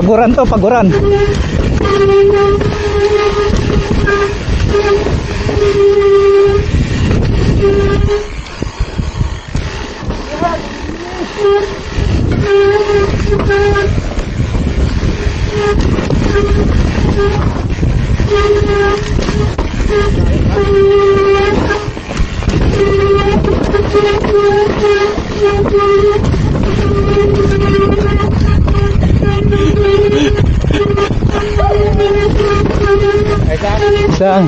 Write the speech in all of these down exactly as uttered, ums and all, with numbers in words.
Paguran to, paguran. Saan?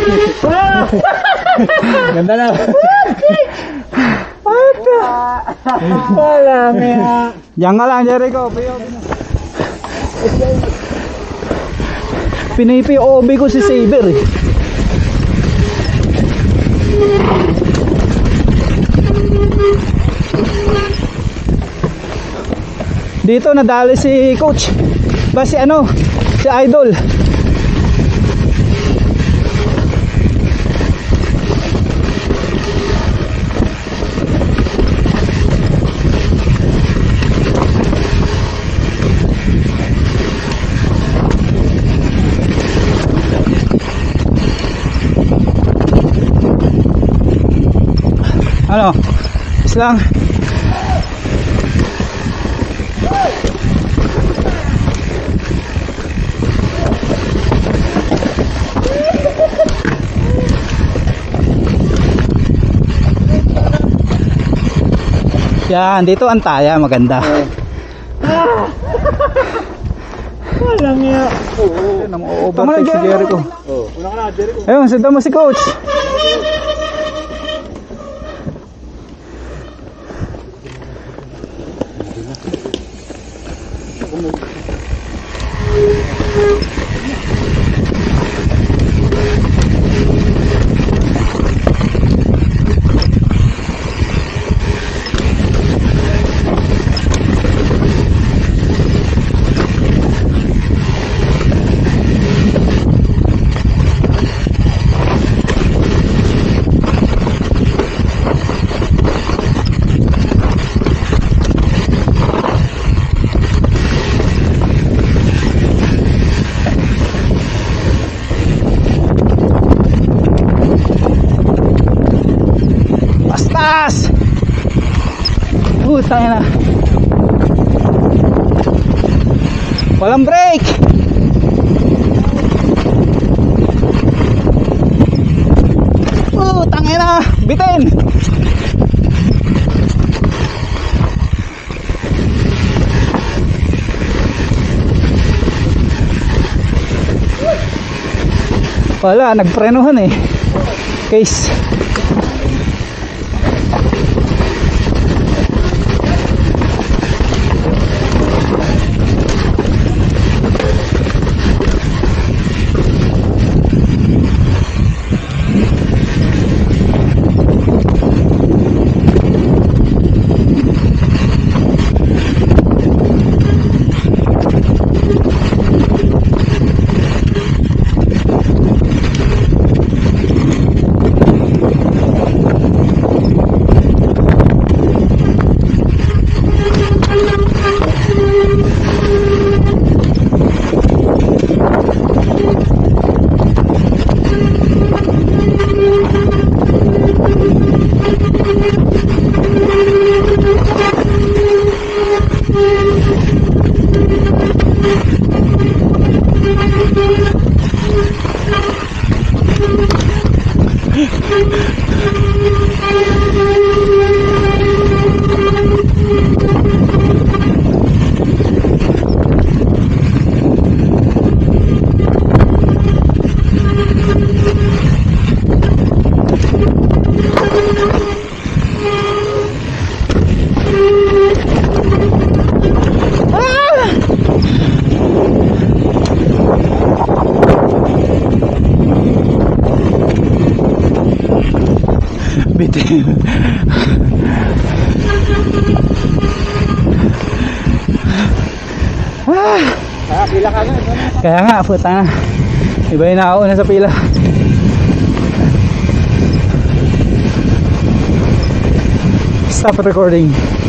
Ganda na. Wala nga. Diyan ka lang, Jericho. Pinipi O B ko si Saber eh. Dito nadali si coach. Ba si ano? Si Idol. Ano? Islang. Yan, dito ang taya, maganda. Ah! Walang ya. Oo. Nang overtake si Jericho. Oo. Una ka na, Jericho. Ayun, sundan mo si coach. Putang ina. Walang break. Putang ina, bitin. Wala, nagprenuhan eh. Case. Bitin. Ah. Kaya pila ka na. Kaya nga, puta na. Iba yung nakauna sa pila. Stop recording.